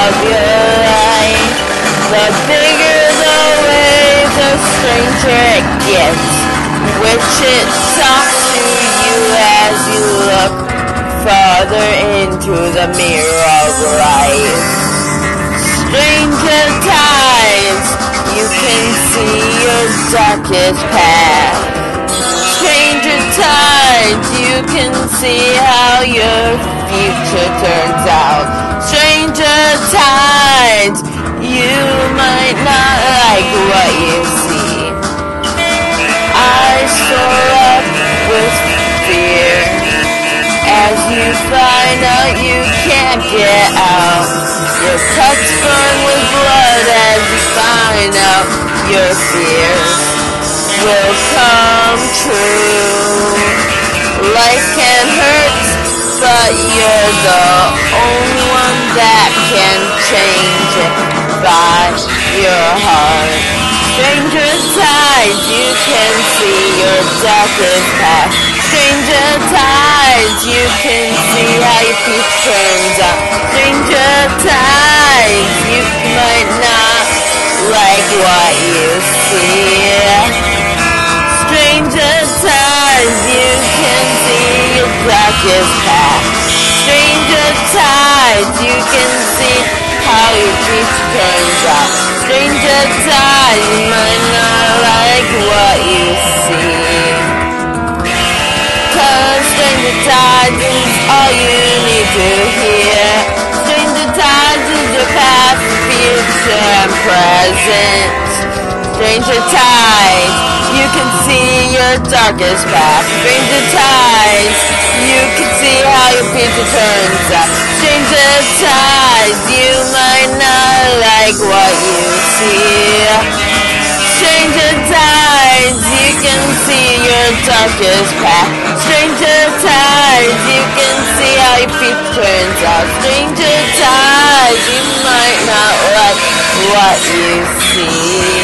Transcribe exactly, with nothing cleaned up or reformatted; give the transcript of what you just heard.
of your life. The bigger the waves, the stranger it gets, which it talks to you as you look farther into the mirror of life. Stranger times, you can see your darkest path. Stranger times, you can see how your future turns out. Stranger times, you might not like what you see. Eyes soar up with fear as you find out you can't get out. Your cuts burn with blood as you find out your fears will come true. Life can hurt, but you're the only one that can change it by your heart. Stranger times, you can see your darkest past. Stranger times, you can see how your peace turns out. Stranger times, you might not like what you see. Stranger times, you can see your darkest past. Stranger times, you can see how your future turns out. Stranger times, you might not like what you see. Cause stranger times is all you need to hear. Stranger times is your past, future, and present. Stranger times, you can see your darkest past. Stranger times, you can see how your future turns out. Stranger times, you might not like what you see. Stranger times, you can see your darkest past. Stranger times, you can see how your future turns out. Stranger times, you might not like what you see.